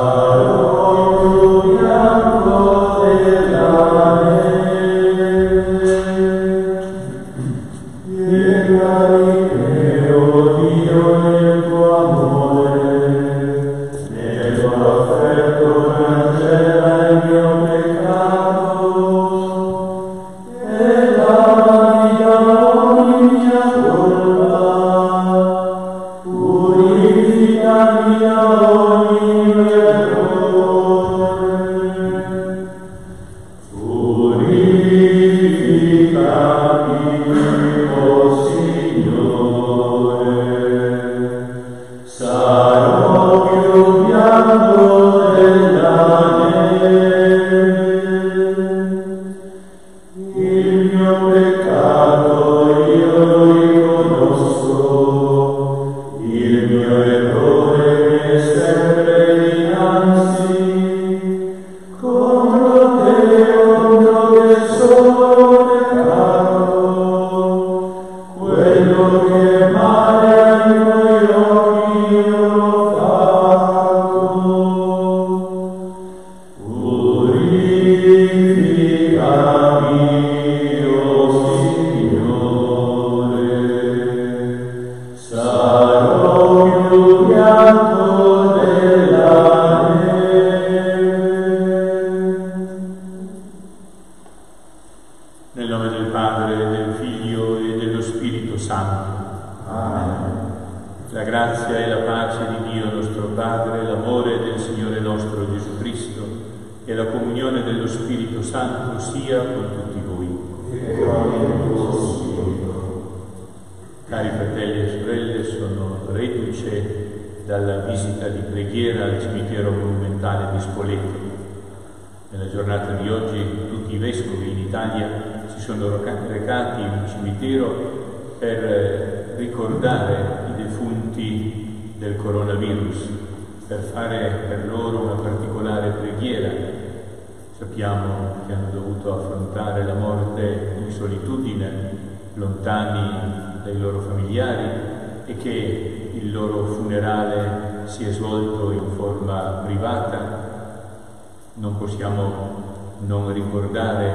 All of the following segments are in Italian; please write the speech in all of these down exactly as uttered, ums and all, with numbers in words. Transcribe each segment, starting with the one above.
Lontani dai loro familiari, e che il loro funerale si è svolto in forma privata. Non possiamo non ricordare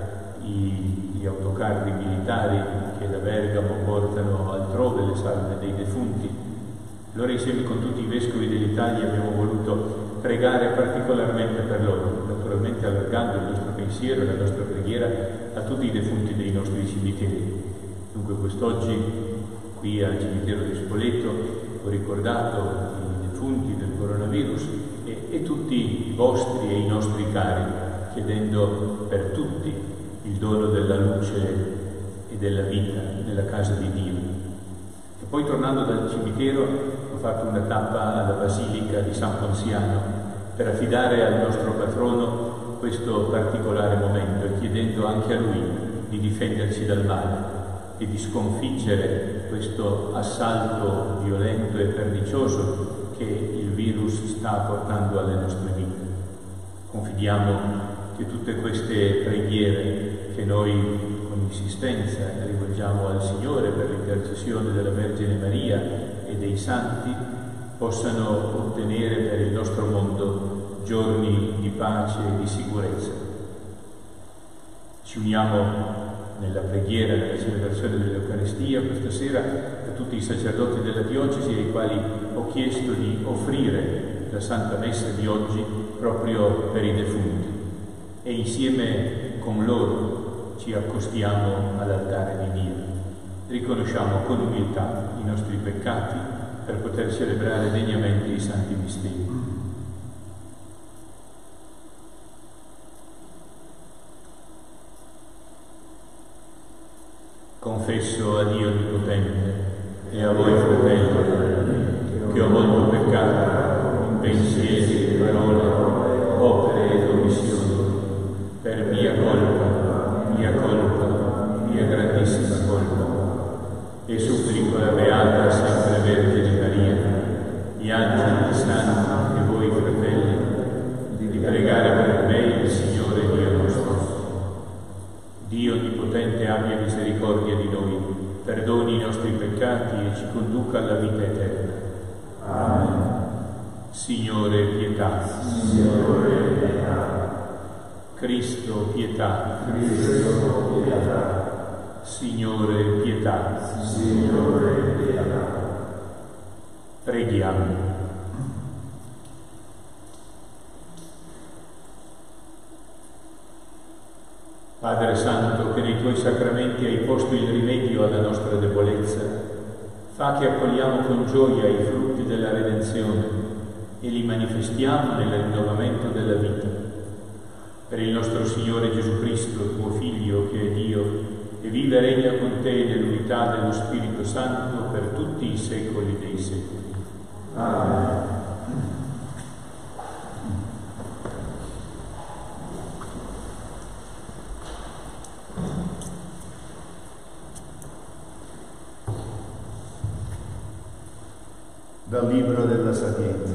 i, gli autocarri militari che da Bergamo portano altrove le salme dei defunti. Allora, insieme con tutti i vescovi dell'Italia, abbiamo voluto pregare particolarmente per loro, naturalmente allargando il nostro pensiero e la nostra preghiera a tutti i defunti dei nostri cimiteri. Dunque quest'oggi qui al cimitero di Spoleto ho ricordato i defunti del coronavirus e, e tutti i vostri e i nostri cari, chiedendo per tutti il dono della luce e della vita nella casa di Dio. E poi, tornando dal cimitero, ho fatto una tappa alla Basilica di San Ponziano per affidare al nostro patrono questo particolare momento e chiedendo anche a lui di difenderci dal male e di sconfiggere questo assalto violento e pernicioso che il virus sta portando alle nostre vite. Confidiamo che tutte queste preghiere che noi con insistenza rivolgiamo al Signore per l'intercessione della Vergine Maria e dei Santi possano ottenere per il nostro mondo giorni di pace e di sicurezza. Ci uniamo nella preghiera, nella celebrazione dell'Eucaristia questa sera a tutti i sacerdoti della diocesi ai quali ho chiesto di offrire la Santa Messa di oggi proprio per i defunti, e insieme con loro ci accostiamo all'altare di Dio. Riconosciamo con umiltà i nostri peccati per poter celebrare degnamente i santi misteri. Confesso a Dio Onnipotente e a voi, fratelli, che ho molto peccato in pensieri, parole, opere ed omissioni, per mia colpa, mia colpa, mia grandissima colpa, e supplico la Beata Sempre Vergine Maria, gli angeli santi e voi, fratelli, di pregare per me il Signore Dio nostro. Dio Onnipotente abbia misericordia di noi, perdoni i nostri peccati e ci conduca alla vita eterna. Amen. Signore Signore, pietà. Signore, pietà. Cristo, pietà. Cristo, pietà. Signore, pietà. Signore, pietà. Preghiamo. Padre Santo, che nei Tuoi sacramenti hai posto il rimedio alla nostra debolezza, fa che accogliamo con gioia i frutti della redenzione e li manifestiamo nel rinnovamento della vita. Per il nostro Signore Gesù Cristo, Tuo Figlio, che è Dio, e vive e regna con Te nell'unità dello Spirito Santo per tutti i secoli dei secoli. Amen. Dal libro della sapienza.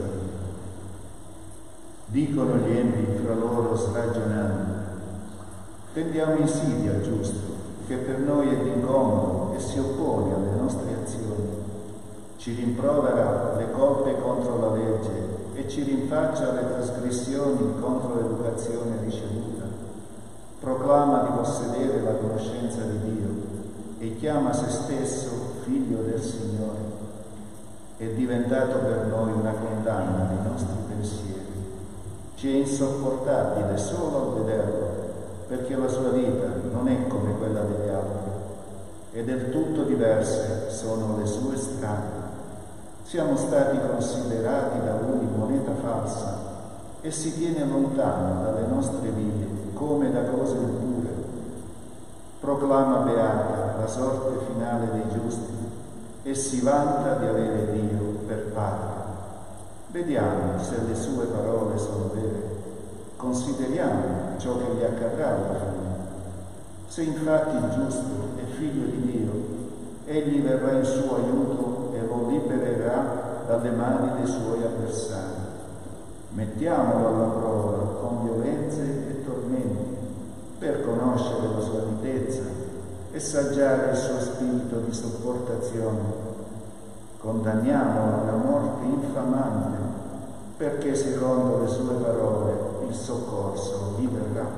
Dicono gli empi fra loro stragionando: tendiamo insidia al giusto, che per noi è d'incomodo e si oppone alle nostre azioni. Ci rimprovera le colpe contro la legge e ci rinfaccia le trasgressioni contro l'educazione ricevuta. Proclama di possedere la conoscenza di Dio e chiama se stesso figlio del Signore. È diventato per noi una condanna dei nostri pensieri. Ci è insopportabile solo a vederlo, perché la sua vita non è come quella degli altri e del tutto diverse sono le sue strade. Siamo stati considerati da lui moneta falsa e si tiene lontano dalle nostre vie come da cose impure. Proclama beata la sorte finale dei giusti e si vanta di avere Dio per padre. Vediamo se le sue parole sono vere. Consideriamo ciò che gli accadrà alla fine. Se infatti il giusto è figlio di Dio, egli verrà in suo aiuto e lo libererà dalle mani dei suoi avversari. Mettiamolo alla prova con violenze e tormenti per conoscere la sua mitezza e saggiare il suo spirito di sopportazione. Condanniamolo alla morte infamante, perché secondo le sue parole il soccorso gli verrà.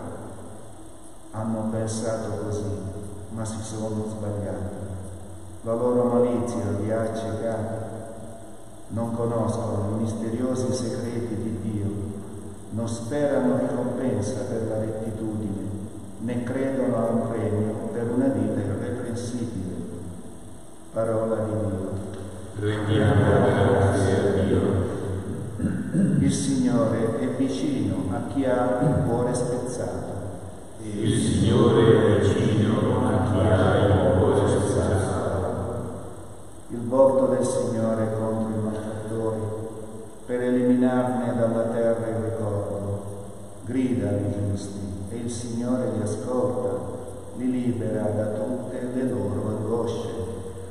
Hanno pensato così, ma si sono sbagliati. La loro malizia li ha accecati. Non conoscono i misteriosi segreti di Dio, non sperano ricompensa per la rettitudine, né credono a un premio per una vita irreprensibile. Parola di Dio. Rendiamo grazie a Dio. Il Signore è vicino a chi ha il cuore spezzato. Il Signore è vicino a chi ha il cuore spezzato. Il volto del Signore contro i malfattori, per eliminarne dalla terra il ricordo. Grida ai giusti e il Signore li ascolta, li libera da tutte le loro angosce.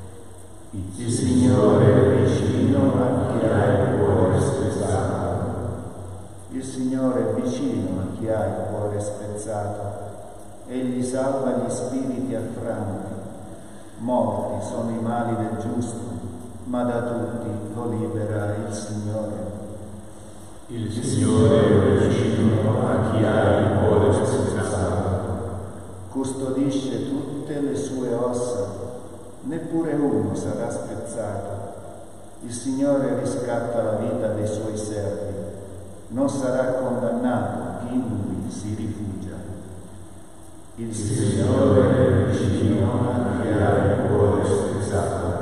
Il Signore è vicino a chi ha il cuore spezzato. Il Signore è vicino a chi ha il cuore spezzato. Egli salva gli spiriti affranti. Molti sono i mali del giusto, ma da tutti lo libera il Signore. Il Signore è vicino a chi ha il cuore spezzato. Custodisce tutte le sue ossa, neppure uno sarà spezzato. Il Signore riscatta la vita dei suoi servi, non sarà condannato chi in lui si rifugia. Il Signore è vicino a chi ha il cuore spezzato.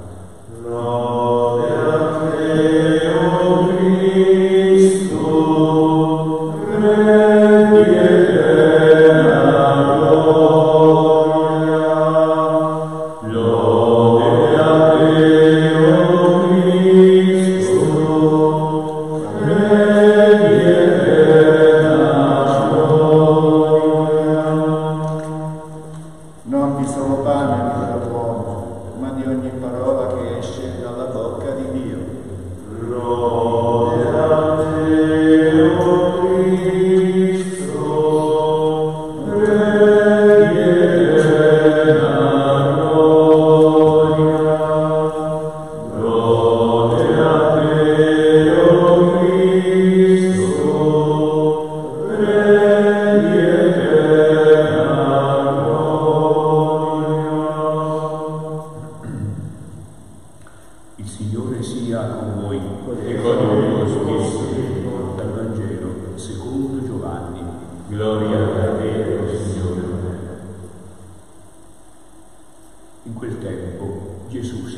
Lode a te, o Cristo, Re di eterna gloria. Lode a te, o Cristo, Re di eterna gloria. Non di solo pane vivrà l'uomo, ma di ogni parola che esce dalla bocca di Dio. Lode a te, o Cristo.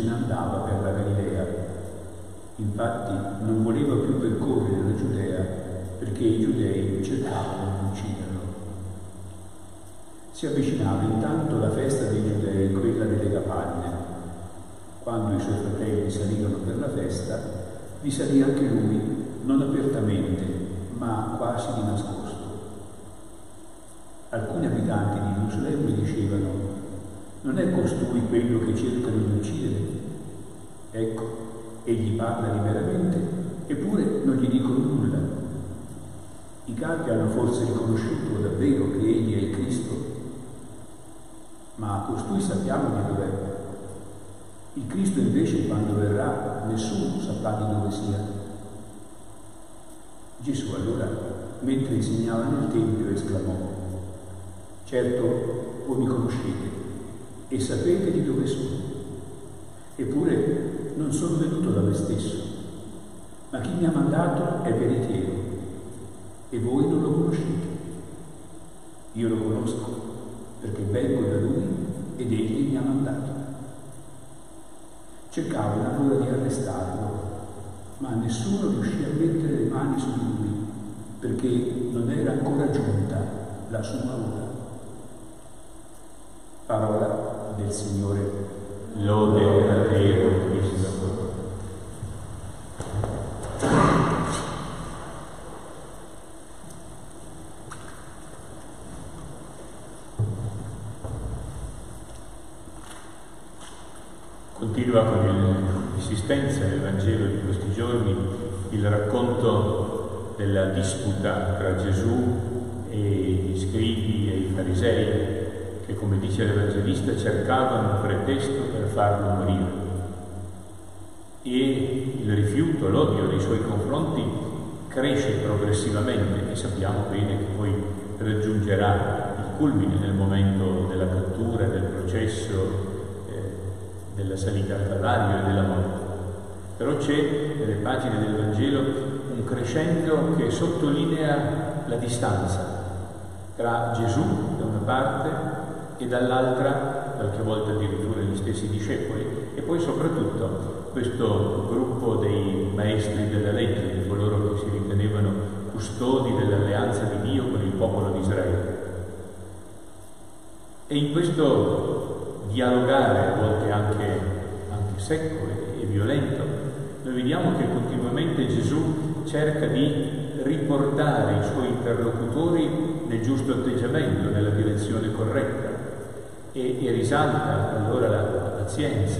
se ne andava per la Galilea. Infatti non voleva più percorrere la Giudea perché i giudei cercavano di ucciderlo. Si avvicinava intanto la festa dei giudei, quella delle capanne. Quando i suoi fratelli salirono per la festa, vi salì anche lui, non apertamente, ma quasi di nascosto. Alcuni abitanti di Gerusalemme dicevano: non è costui quello che cercano di uccidere? Ecco, egli parla liberamente, eppure non gli dicono nulla. I capi hanno forse riconosciuto davvero che egli è il Cristo? Ma costui sappiamo di dov'è. Il Cristo invece, quando verrà, nessuno saprà di dove sia. Gesù allora, mentre insegnava nel Tempio, esclamò: certo, voi mi conoscete e sapete di dove sono. Eppure non sono venuto da me stesso, ma chi mi ha mandato è veritiero e voi non lo conoscete. Io lo conosco perché vengo da lui ed egli mi ha mandato. Cercavano allora di arrestarlo, ma nessuno riuscì a mettere le mani su di lui perché non era ancora giunta la sua ora. Parola del Signore. Lode a Dio Cristo. Continua con l'insistenza nel Vangelo di questi giorni il racconto della disputa tra Gesù e gli scribi e i farisei, che, come dice l'Evangelista, cercavano un pretesto per farlo morire. E il rifiuto, l'odio nei suoi confronti cresce progressivamente e sappiamo bene che poi raggiungerà il culmine nel momento della cattura, del processo, della salita al Calvario e della morte. Però c'è nelle pagine del Vangelo un crescendo che sottolinea la distanza tra Gesù da una parte e dall'altra, qualche volta addirittura gli stessi discepoli, e poi soprattutto questo gruppo dei maestri della legge, di coloro che si ritenevano custodi dell'alleanza di Dio con il popolo di Israele. E in questo dialogare, a volte anche, anche secco e, e violento, noi vediamo che continuamente Gesù cerca di riportare i suoi interlocutori nel giusto atteggiamento, nella direzione corretta, e, e risalta allora la, la pazienza,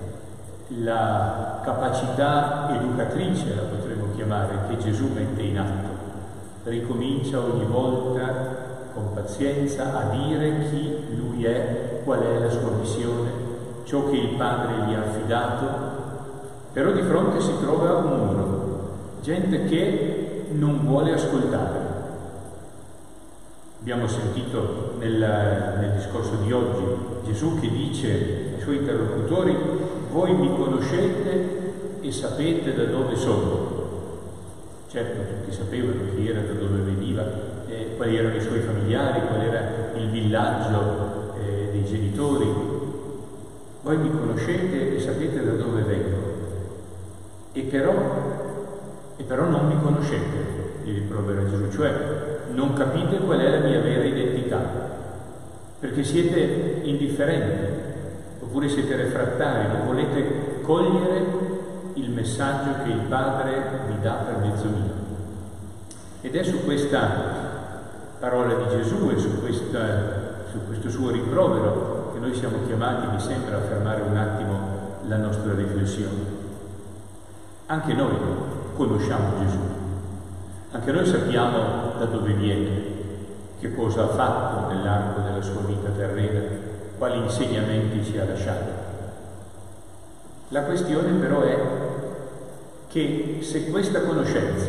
la capacità educatrice, la potremmo chiamare, che Gesù mette in atto. Ricomincia ogni volta con pazienza a dire chi lui è, qual è la sua missione, ciò che il Padre gli ha affidato. Però di fronte si trova un muro, gente che non vuole ascoltare. Abbiamo sentito nel, nel discorso di oggi Gesù che dice ai suoi interlocutori: voi mi conoscete e sapete da dove sono. Certo, tutti sapevano chi era, da dove veniva, eh, quali erano i suoi familiari, qual era il villaggio eh, dei genitori. Voi mi conoscete e sapete da dove vengo, e però, e però non mi conoscete, gli rimprovera Gesù, cioè non capite qual è la mia vera identità, perché siete indifferenti, oppure siete refrattari, non volete cogliere il messaggio che il Padre vi dà per mezzo mio. Ed è su questa parola di Gesù e su, questa, su questo suo rimprovero che noi siamo chiamati, mi sembra, a fermare un attimo la nostra riflessione. Anche noi conosciamo Gesù, anche noi sappiamo da dove viene, che cosa ha fatto nell'arco della sua vita terrena, quali insegnamenti ci ha lasciato. La questione però è che se questa conoscenza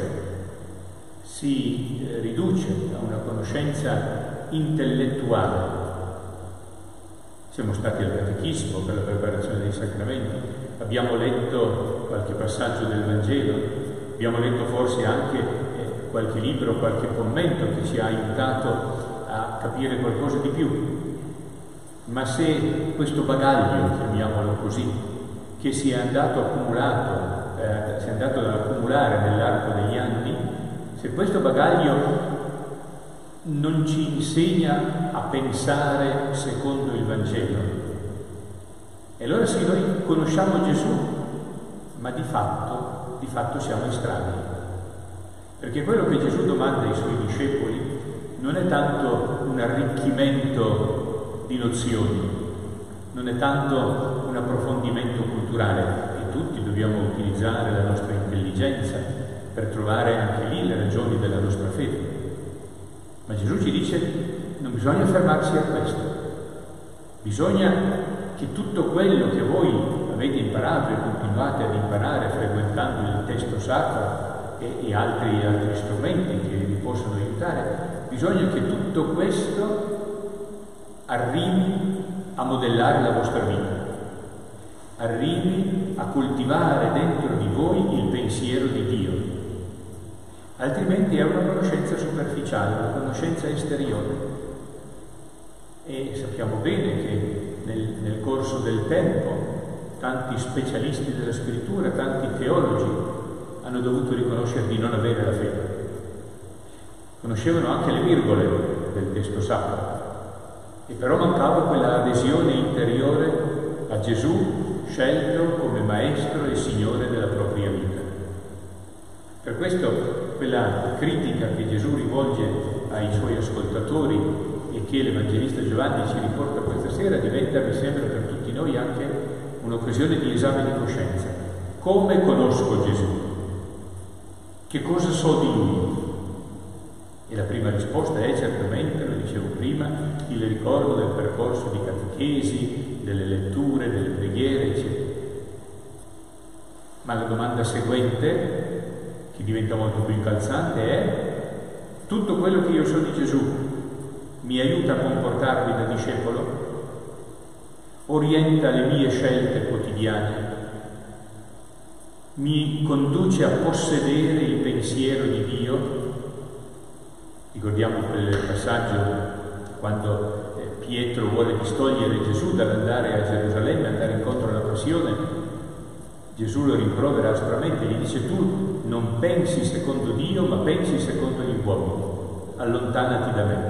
si riduce a una conoscenza intellettuale, siamo stati al catechismo per la preparazione dei sacramenti, abbiamo letto qualche passaggio del Vangelo, abbiamo letto forse anche eh, qualche libro, qualche commento che ci ha aiutato a capire qualcosa di più, ma se questo bagaglio, chiamiamolo così, che si è andato accumulato, eh, si è andato ad accumulare nell'arco degli anni, se questo bagaglio non ci insegna a pensare secondo il Vangelo, e allora sì, noi conosciamo Gesù, ma di fatto, di fatto siamo estranei. Perché quello che Gesù domanda ai suoi discepoli non è tanto un arricchimento di nozioni, non è tanto un approfondimento culturale, e tutti dobbiamo utilizzare la nostra intelligenza per trovare anche lì le ragioni della nostra fede. Ma Gesù ci dice: non bisogna fermarsi a questo, bisogna che tutto quello che voi avete imparato e continuate ad imparare frequentando il testo sacro e, e altri, altri strumenti che vi possono aiutare, bisogna che tutto questo arrivi a modellare la vostra vita, arrivi a coltivare dentro di voi il pensiero di Dio. Altrimenti è una conoscenza superficiale, una conoscenza esteriore. E sappiamo bene che nel, nel corso del tempo tanti specialisti della scrittura, tanti teologi hanno dovuto riconoscere di non avere la fede. Conoscevano anche le virgole del testo sacro, e però mancava quella adesione interiore a Gesù scelto come maestro e signore della propria vita. Per questo quella critica che Gesù rivolge ai suoi ascoltatori e che l'Evangelista Giovanni ci riporta questa sera diventa, mi sembra, per tutti noi anche un'occasione di esame di coscienza. Come conosco Gesù? Che cosa so di Lui? E la prima risposta è certamente, lo dicevo prima, il ricordo del percorso di catechesi, delle letture, delle preghiere, eccetera. Ma la domanda seguente, che diventa molto più incalzante, è: tutto quello che io so di Gesù mi aiuta a comportarmi da discepolo? Orienta le mie scelte quotidiane? Mi conduce a possedere il pensiero di Dio? Ricordiamo quel passaggio quando Pietro vuole distogliere Gesù dall'andare a Gerusalemme, andare incontro alla passione. Gesù lo rimprovera aspramente, gli dice: tu non pensi secondo Dio, ma pensi secondo gli uomini, allontanati da me.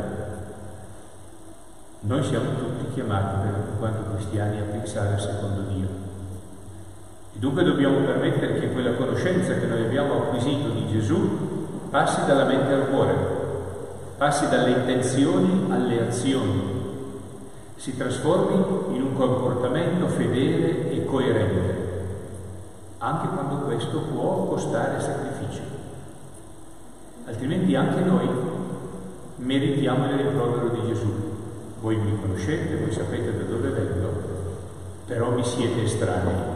Noi siamo tutti chiamati, per quanto cristiani, a pensare secondo Dio. E dunque dobbiamo permettere che quella conoscenza che noi abbiamo acquisito di Gesù passi dalla mente al cuore, passi dalle intenzioni alle azioni, si trasformi in un comportamento fedele e coerente, anche quando questo può costare sacrificio. Altrimenti anche noi meritiamo il rimprovero di Gesù. Voi mi conoscete, voi sapete da dove vengo, però mi siete estranei.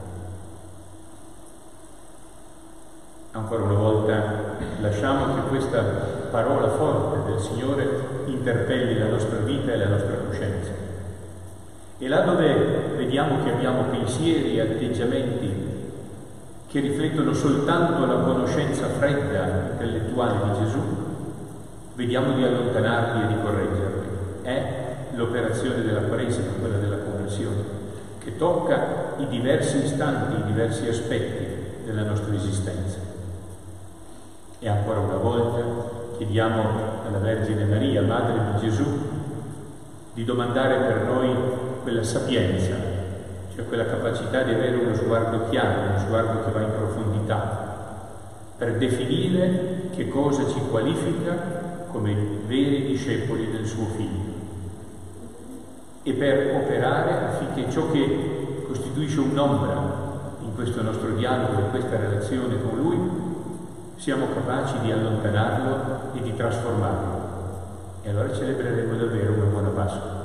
Ancora una volta lasciamo che questa parola forte del Signore interpelli la nostra vita e la nostra coscienza. E là dove vediamo che abbiamo pensieri e atteggiamenti che riflettono soltanto la conoscenza fredda, intellettuale di Gesù, vediamo di allontanarli e di correggerli. È l'operazione della Quaresima, quella della conversione, che tocca i diversi istanti, i diversi aspetti della nostra esistenza. E ancora una volta chiediamo alla Vergine Maria, Madre di Gesù, di domandare per noi quella sapienza, cioè quella capacità di avere uno sguardo chiaro, uno sguardo che va in profondità, per definire che cosa ci qualifica come veri discepoli del suo Figlio, e per operare affinché ciò che costituisce un'ombra in questo nostro dialogo, in questa relazione con Lui, siamo capaci di allontanarlo e di trasformarlo. E allora celebreremo davvero una buona Pasqua.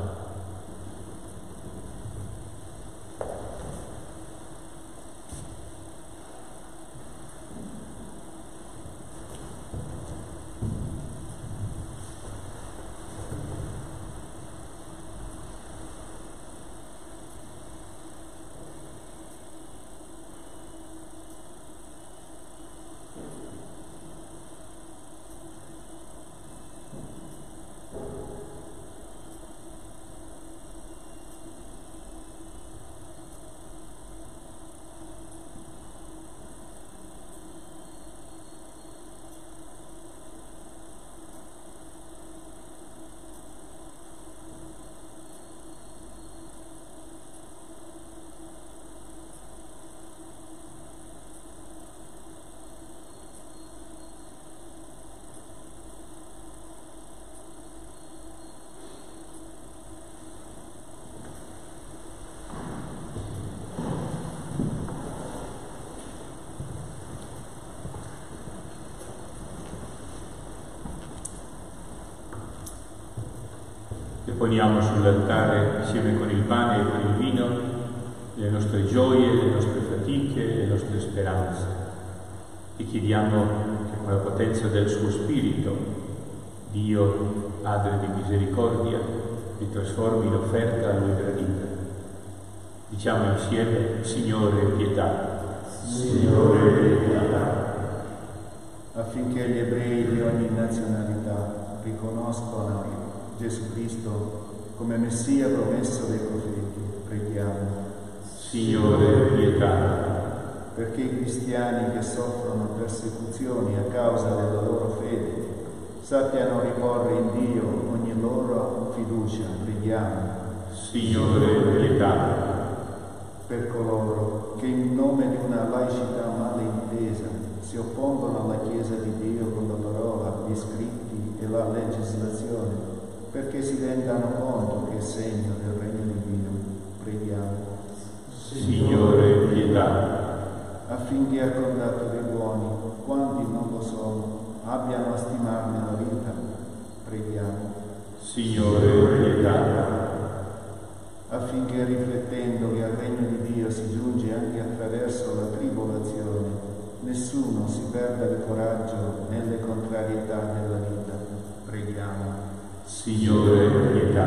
le poniamo sull'altare insieme con il pane e con il vino, le nostre gioie, le nostre fatiche, le nostre speranze. E chiediamo che con la potenza del suo Spirito, Dio, Padre di misericordia, li trasformi in offerta a Lui gradita. Diciamo insieme: Signore, pietà. Signore, pietà. Affinché gli ebrei di ogni nazionalità riconoscano Gesù Cristo come Messia promesso dai profeti, preghiamo. Signore, pietà. Perché i cristiani che soffrono persecuzioni a causa della loro fede sappiano riporre in Dio ogni loro fiducia, preghiamo. Signore, pietà. Per coloro che in nome di una laicità male intesa si oppongono alla Chiesa di Dio con la parola, gli scritti e la legislazione, perché si rendano conto che è segno del regno di Dio, preghiamo. Signore, pietà. Affinché a contatto dei buoni, quanti non lo sono, abbiano a stimarne la vita, preghiamo. Signore, pietà. Affinché riflettendo che al regno di Dio si giunge anche attraverso la tribolazione, nessuno si perda il coraggio nelle contrarietà della vita, preghiamo. Signore, pietà.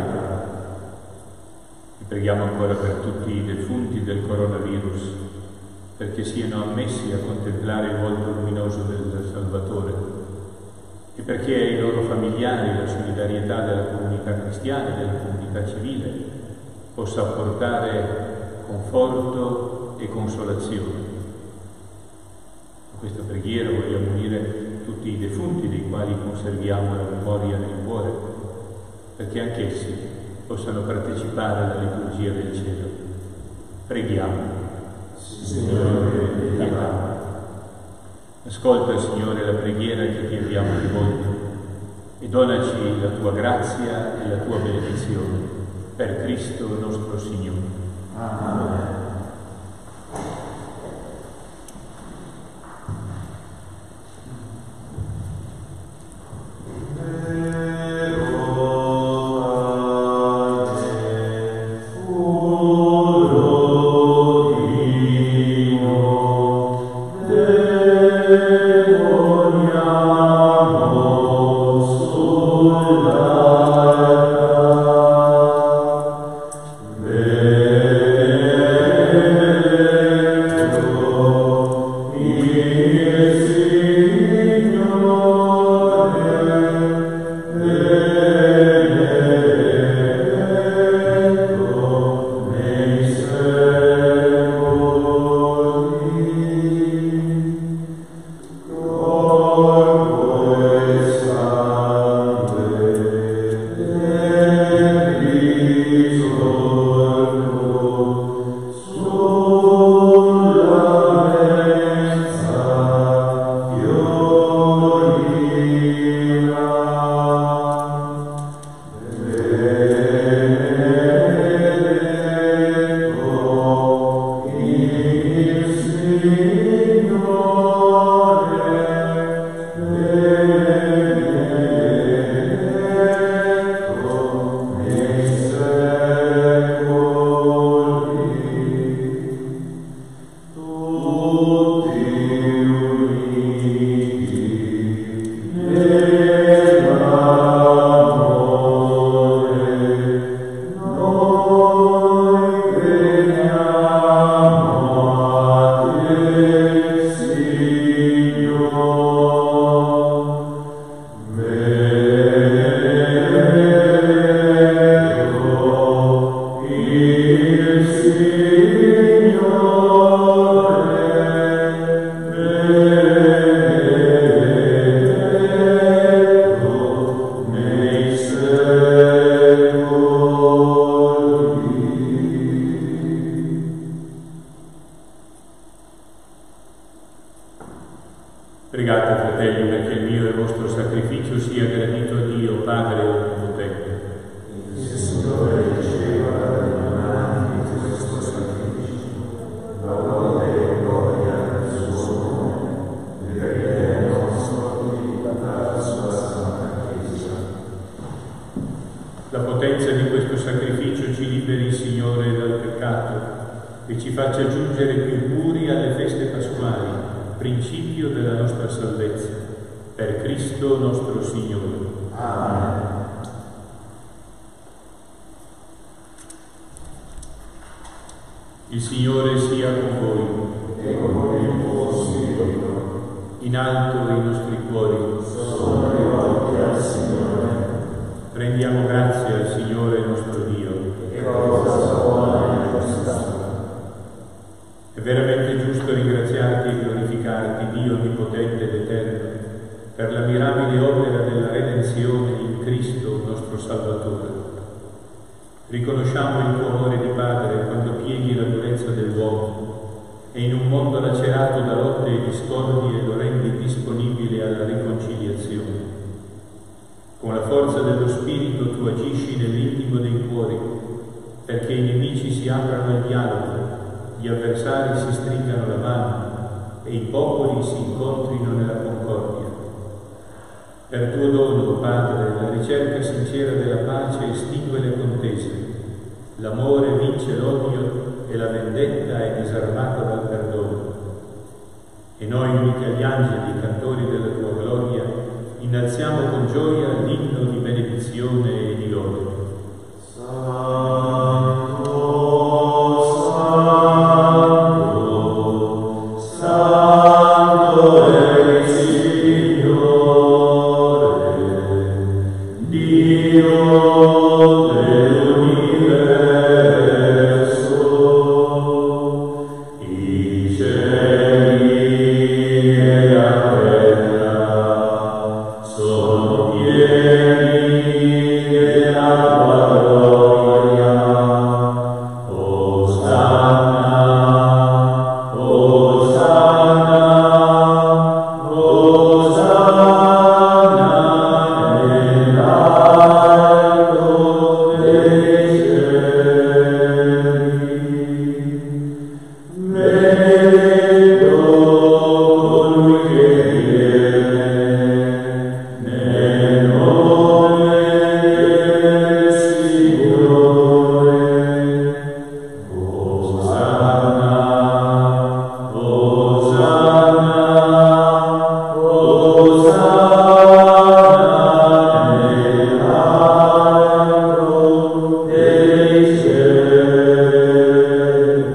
E preghiamo ancora per tutti i defunti del coronavirus, perché siano ammessi a contemplare il volto luminoso del Salvatore, e perché ai loro familiari la solidarietà della comunità cristiana e della comunità civile possa apportare conforto e consolazione. A questa preghiera vogliamo unire tutti i defunti dei quali conserviamo la memoria nel cuore, perché anch'essi possano partecipare alla liturgia del cielo. Preghiamo. Signore, pietà. Ascolta, Signore, la preghiera che ti abbiamo rivolto e donaci la tua grazia e la tua benedizione. Per Cristo nostro Signore. Amen. Pregate, fratelli, perché il mio e il vostro sacrificio sia gradito a Dio, Padre Onnipotente. Il Signore riceva dalle mani di questo sacrificio, la lode e gloria del suo nome, perché è nostro Dio, la sua santa Chiesa. La potenza di questo sacrificio ci liberi, Signore, dal peccato e ci faccia giungere più puri alle feste pasquali, principio della nostra salvezza. Per Cristo nostro Signore. Amen. Il Signore sia con voi. E con il tuo spirito. In alto i nostri cuori. Sono rivolti al Signore. Rendiamo grazie al Signore nostro Dio. Che cosa buona e giusta. È veramente giusto ringraziarti e glorificarti, Dio onnipotente ed eterno, per la mirabile opera della redenzione in Cristo, nostro Salvatore. Riconosciamo il tuo amore di Padre quando pieghi la durezza dell'uomo e in un mondo lacerato da lotte e discordie lo rendi disponibile alla riconciliazione. Con la forza dello Spirito tu agisci nell'intimo dei cuori, perché i nemici si aprano al dialogo, gli avversari si stringano la mano e i popoli si incontrino nella concordia. Per tuo dono, Padre, la ricerca sincera della pace estingue le contese, l'amore vince l'odio e la vendetta è disarmata dal perdono. E noi, uniti agli angeli, cantori della tua gloria, innalziamo con gioia l'inno di benedizione e di lode. Santo, Santo, Santo è il Signore, Dio dell'universo. I cieli e la terra sono pieni della tua gloria. Osanna, Osanna, Osanna nell'alto dei cieli. Benedetto colui che viene nel nome del Signore. Osanna, Osanna, Osanna nell'alto dei cieli.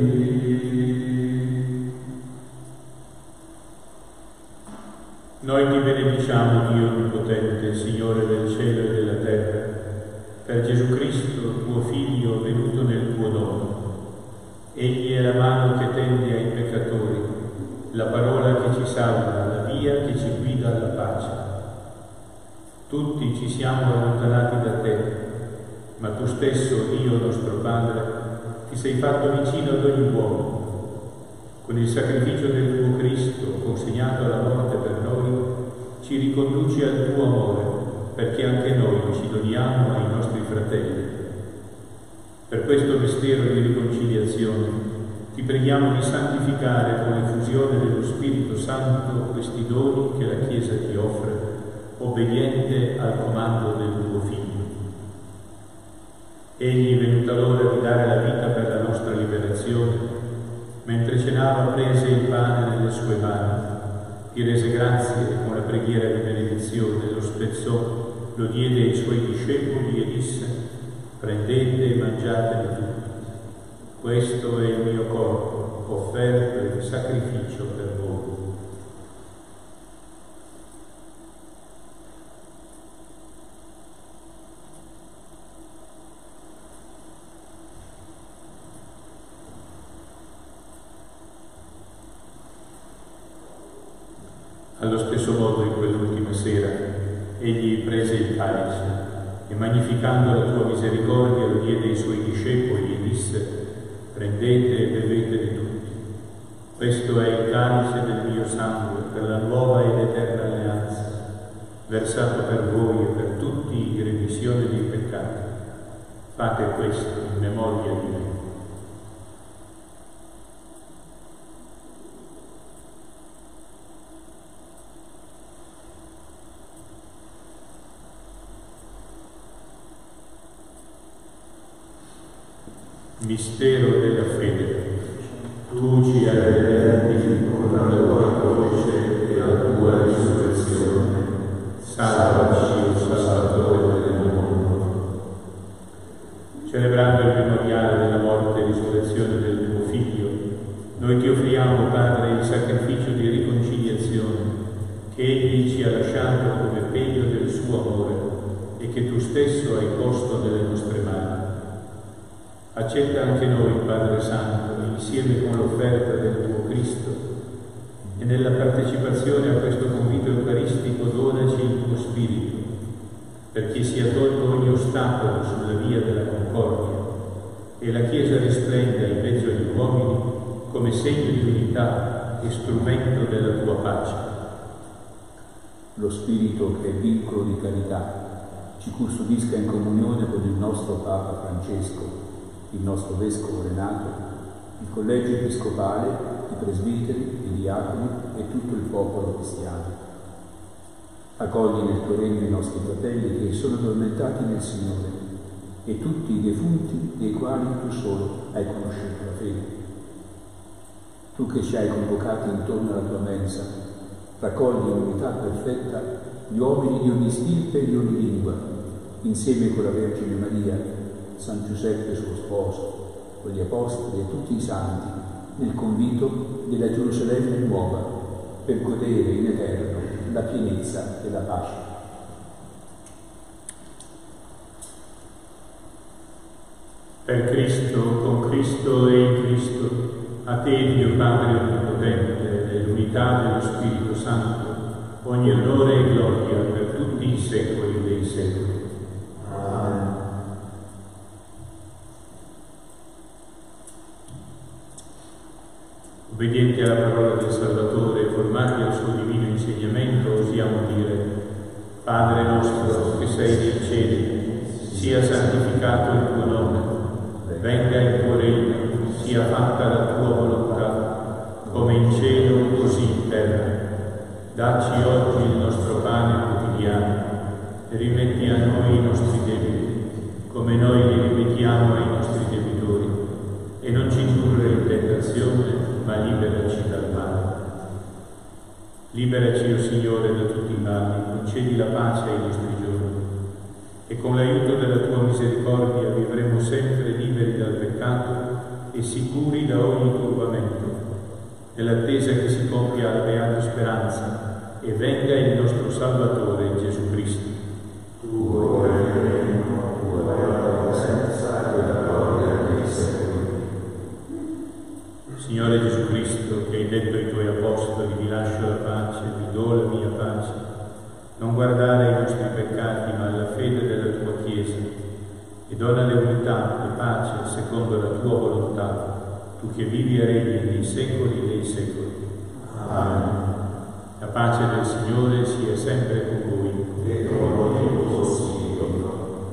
Noi ti benediciamo, Dio onnipotente, Signore del cielo e della terra, per Gesù Cristo, tuo Figlio, venuto nel tuo nome. Egli è la mano che tende ai peccatori, la parola che ci salva, la via che ci guida alla pace. Tutti ci siamo allontanati da te, ma tu stesso, Dio nostro Padre, ti sei fatto vicino ad ogni uomo. Con il sacrificio del tuo Cristo, consegnato alla morte per noi, ci riconduci al tuo amore, perché anche noi ci doniamo ai nostri fratelli. Per questo mistero di riconciliazione ti preghiamo di santificare con l'effusione dello Spirito Santo questi doni che la Chiesa ti offre, obbediente al comando del tuo Figlio. Egli, venuta l'ora di dare la vita per la nostra liberazione, mentre cenava prese il pane nelle sue mani, ti rese grazie e con la preghiera di benedizione lo spezzò, lo diede ai suoi discepoli e disse: prendete e mangiatene tutti. Questo è il mio corpo, offerto in sacrificio per voi. Allo stesso modo, in quell'ultima sera, egli prese il calice e, magnificando la tua misericordia, lo diede ai suoi discepoli e disse: prendete e bevetene tutti. Questo è il calice del mio sangue per la nuova ed eterna alleanza, versato per voi e per tutti in remissione dei peccati. Fate questo in memoria di me. Mistero della fede. Tu ci hai redenti con la tua croce e la tua risurrezione. Salvaci, o Salvatore del mondo. Celebrando il memoriale della morte e risurrezione del tuo Figlio, noi ti offriamo, Padre, il sacrificio di riconciliazione che Egli ci ha lasciato come pegno del suo amore e che tu stesso hai posto nelle nostre mani. Accetta anche noi, Padre Santo, insieme con l'offerta del tuo Cristo, e nella partecipazione a questo convito eucaristico donaci il tuo Spirito, perché sia tolto ogni ostacolo sulla via della concordia e la Chiesa risplenda in mezzo agli uomini come segno di unità e strumento della tua pace. Lo Spirito, che è vincolo di carità, ci custodisca in comunione con il nostro Papa Francesco, il nostro Vescovo Renato, il Collegio Episcopale, i presbiteri, i diaconi e tutto il popolo cristiano. Accogli nel tuo regno i nostri fratelli che sono addormentati nel Signore e tutti i defunti dei quali tu solo hai conosciuto la fede. Tu che ci hai convocati intorno alla tua mensa, raccogli in unità perfetta gli uomini di ogni stirpe e di ogni lingua, insieme con la Vergine Maria, San Giuseppe suo sposo, con gli Apostoli e tutti i santi, nel convito della Gerusalemme nuova, per godere in eterno la pienezza della pace. Per Cristo, con Cristo e in Cristo, a te, Dio Padre Onnipotente, nell'unità dello Spirito Santo, ogni onore e gloria per tutti i secoli dei secoli. Amen. Obbedienti alla parola del Salvatore, formati al suo divino insegnamento, osiamo dire: Padre nostro che sei nei cieli, sia santificato il tuo nome, venga il tuo regno, sia fatta la tua volontà, come in cielo così in terra. Dacci oggi il nostro pane quotidiano e rimetti a noi i nostri debiti, come noi li rimettiamo ai nostri debitori, e non ci indurre in tentazione, ma liberaci dal male. Liberaci, o Signore, da tutti i mali, concedi la pace ai nostri giorni, e con l'aiuto della tua misericordia vivremo sempre liberi dal peccato e sicuri da ogni turbamento, nell'attesa che si compia la beata speranza e venga il nostro Salvatore Gesù Cristo. Tuo è il regno, tua è la presenza e la gloria dei secoli. Signore Gesù Cristo, che hai detto ai tuoi apostoli: vi lascio la pace, vi do la mia pace, non guardare ai nostri peccati, ma alla fede della tua Chiesa, e dona unità e pace secondo la tua volontà, tu che vivi e regni nei secoli dei secoli. Amen. La pace del Signore sia sempre con voi. E con il tuo Spirito.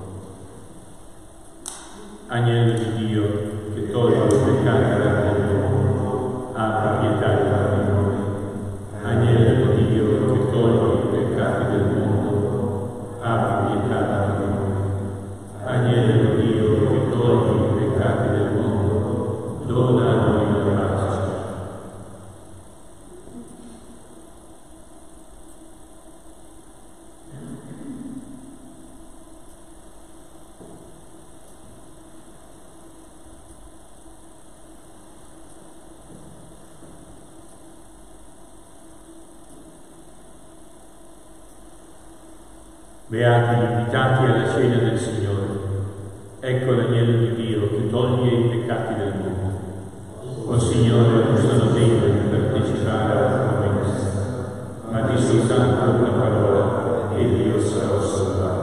Agnello di Dio, che toglie i peccati dal mondo, abbi pietà di noi. Agnello di Dio, che toglie i peccati del mondo, abbi pietà di noi. Agnello di Dio, che toglie i peccati del mondo, dona a noi la pace. Beati gli invitati alla cena del Signore. Ecco l'agnello di Dio che toglie i peccati del mondo. O Signore, non sono degno di partecipare alla tua messa, ma di soltanto una parola e io sarò salvato.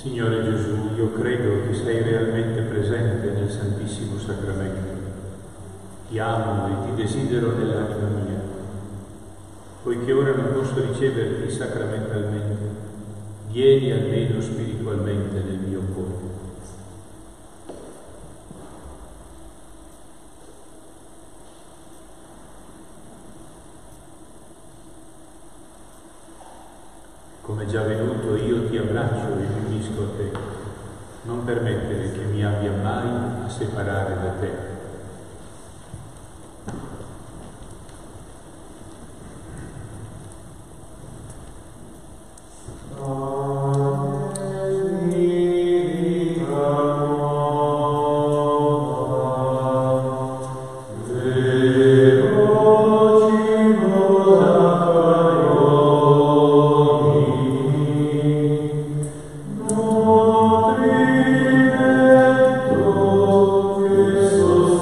Signore Gesù, io credo che sei realmente presente nel Santissimo Sacramento. Ti amo e ti desidero nell'anima mia. Poiché ora non posso riceverti sacramentalmente, vieni almeno spiritualmente nel mio cuore. Come già venuto, io ti abbraccio e mi unisco a te. Non permettere che mi abbia mai a separare da te. Jesus.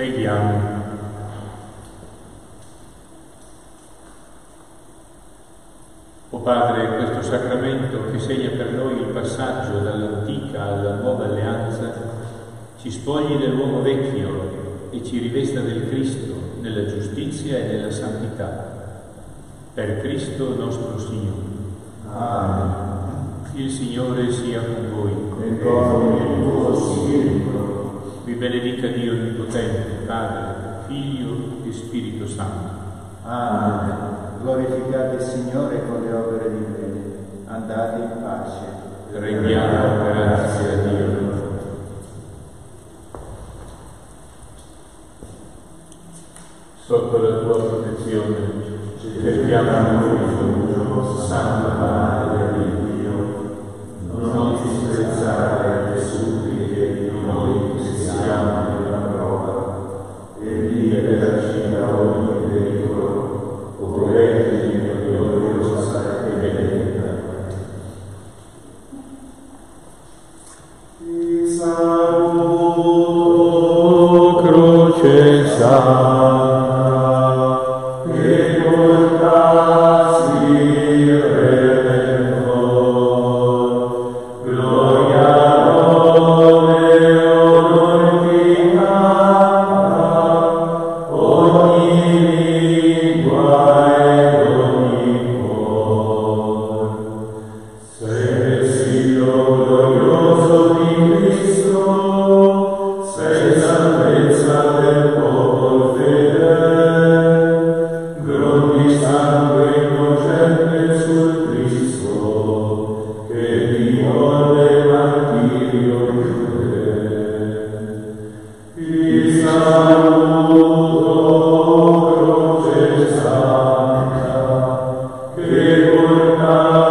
Preghiamo. O Padre, questo sacramento che segna per noi il passaggio dall'antica alla nuova alleanza, ci spogli dell'uomo vecchio e ci rivesta del Cristo nella giustizia e nella santità. Per Cristo nostro Signore. Amen. Il Signore sia con voi. E con il tuo spirito. Vi benedica Dio Onnipotente, Padre, Figlio e Spirito Santo. Amen. Glorificate il Signore con le opere di fede. Andate in pace. Regniamo grazie a Dio. Sotto la tua protezione cerchiamo noi rifugio, Santa Madre di Dio, non disprezzare le suppliche di noi che siamo nella prova e liberaci da ogni pericolo, o Vergine gloriosa e benedetta. Ti saluto, croce santa,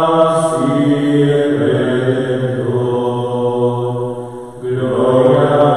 Gloria